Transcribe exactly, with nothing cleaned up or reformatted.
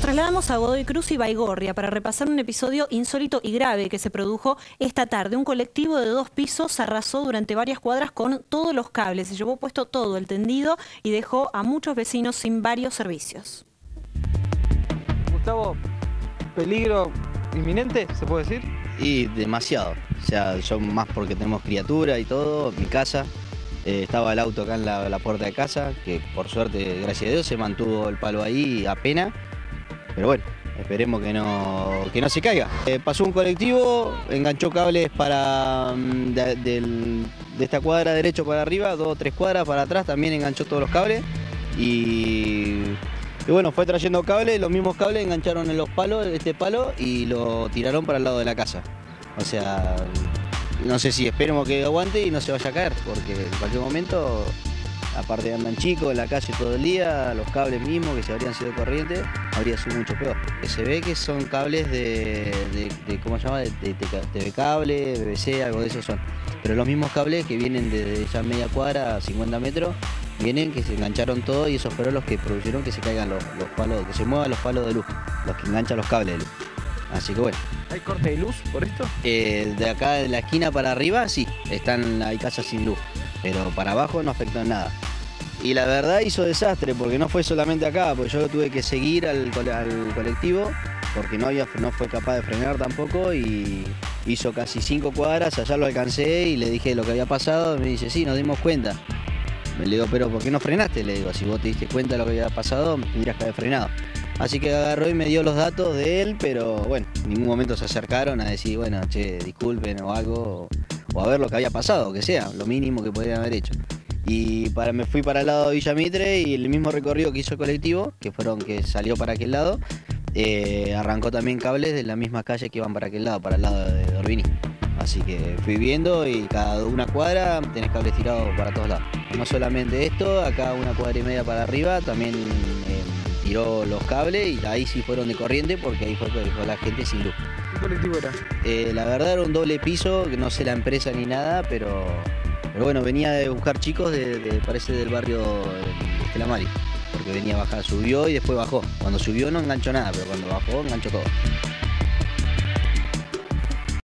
trasladamos a Godoy Cruz y Baigorria para repasar un episodio insólito y grave que se produjo esta tarde. Un colectivo de dos pisos arrasó durante varias cuadras con todos los cables. Se llevó puesto todo el tendido y dejó a muchos vecinos sin varios servicios. Gustavo, ¿peligro inminente, se puede decir? Y demasiado. O sea, yo más porque tenemos criatura y todo, mi casa. Eh, estaba el auto acá en la, la puerta de casa, que por suerte, gracias a Dios, se mantuvo el palo ahí apenas. Pero bueno, esperemos que no, que no se caiga. Eh, pasó un colectivo, enganchó cables para de, de, de esta cuadra derecho para arriba, dos o tres cuadras para atrás, también enganchó todos los cables. Y, y bueno, fue trayendo cables, los mismos cables engancharon en los palos, este palo, y lo tiraron para el lado de la casa. O sea, no sé si esperemos que aguante y no se vaya a caer, porque en cualquier momento, aparte de andan chicos en la calle todo el día, los cables mismos que se habrían sido corrientes, habría sido mucho peor. Se ve que son cables de, de, de ¿cómo se llama? De, de, de T V cable, B B C, algo de eso son. Pero los mismos cables que vienen desde ya media cuadra a cincuenta metros, vienen que se engancharon todo y esos fueron los que produjeron que se caigan los, los palos, que se muevan los palos de luz, los que enganchan los cables de luz. Así que bueno. ¿Hay corte de luz por esto? Eh, de acá de la esquina para arriba sí, están, hay casas sin luz, pero para abajo no afectó en nada. Y la verdad hizo desastre, porque no fue solamente acá, porque yo tuve que seguir al, al colectivo, porque no, había, no fue capaz de frenar tampoco, y hizo casi cinco cuadras, allá lo alcancé y le dije lo que había pasado, y me dice, sí, nos dimos cuenta. Me le digo, pero ¿por qué no frenaste? Le digo, si vos te diste cuenta de lo que había pasado, tendrías que haber frenado. Así que agarró y me dio los datos de él, pero bueno, en ningún momento se acercaron a decir, bueno, che, disculpen o algo, o, o a ver lo que había pasado, que sea, lo mínimo que podrían haber hecho. Y para, me fui para el lado de Villa Mitre y el mismo recorrido que hizo el colectivo, que fueron que salió para aquel lado, eh, arrancó también cables de la misma calle que iban para aquel lado, para el lado de Orbini. Así que fui viendo y cada una cuadra tenés cables tirados para todos lados. No solamente esto, acá una cuadra y media para arriba también eh, tiró los cables y ahí sí fueron de corriente porque ahí fue que dejó la gente sin luz. ¿Qué colectivo era? Eh, la verdad era un doble piso, que no sé la empresa ni nada, pero, pero bueno, venía de buscar chicos, de, de, parece del barrio de Estela Maris, porque venía a bajar, subió y después bajó. Cuando subió no enganchó nada, pero cuando bajó enganchó todo.